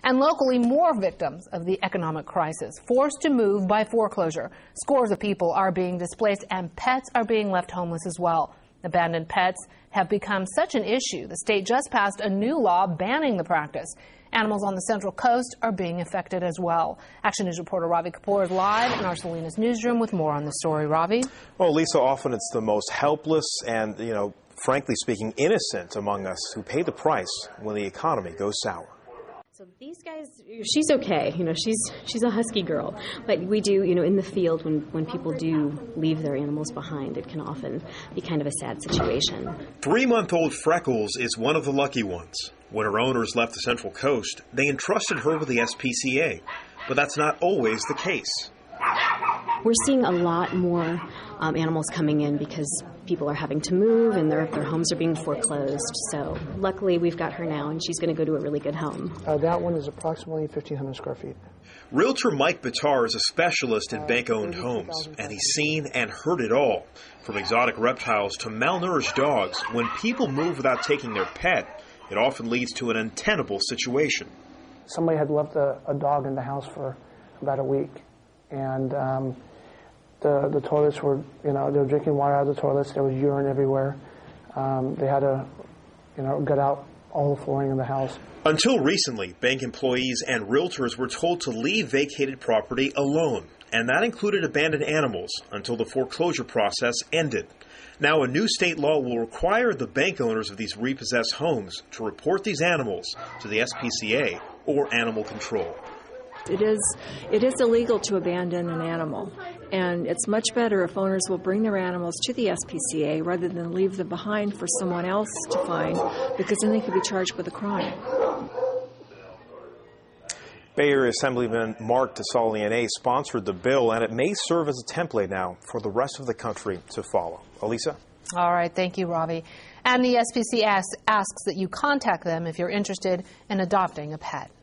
And locally, more victims of the economic crisis, forced to move by foreclosure. Scores of people are being displaced and pets are being left homeless as well. Abandoned pets have become such an issue, the state just passed a new law banning the practice. Animals on the Central Coast are being affected as well. Action News reporter Ravi Kapoor is live in our Salinas newsroom with more on the story. Ravi? Well, Lisa, often it's the most helpless and, frankly speaking, innocent among us who pay the price when the economy goes sour. So these guys, she's okay. She's a husky girl. But we do, in the field, when people do leave their animals behind, it can often be kind of a sad situation. 3-month-old Freckles is one of the lucky ones. When her owners left the Central Coast, they entrusted her with the SPCA. But that's not always the case. We're seeing a lot more animals coming in because people are having to move and their homes are being foreclosed. So luckily we've got her now and she's going to go to a really good home. That one is approximately 1,500 square feet. Realtor Mike Bitar is a specialist in bank-owned homes, and he's seen and heard it all. From exotic reptiles to malnourished dogs, when people move without taking their pet, it often leads to an untenable situation. Somebody had left a dog in the house for about a week, and the toilets were, they were drinking water out of the toilets. There was urine everywhere. They had to, gut out all the flooring in the house. Until recently, bank employees and realtors were told to leave vacated property alone, and that included abandoned animals until the foreclosure process ended. Now, a new state law will require the bank owners of these repossessed homes to report these animals to the SPCA or animal control. It is illegal to abandon an animal, and it's much better if owners will bring their animals to the SPCA rather than leave them behind for someone else to find, because then they could be charged with a crime. Bay Area Assemblyman Mark DeSaulnier sponsored the bill, and it may serve as a template now for the rest of the country to follow. Elisa? All right, thank you, Ravi. And the SPCA asks that you contact them if you're interested in adopting a pet.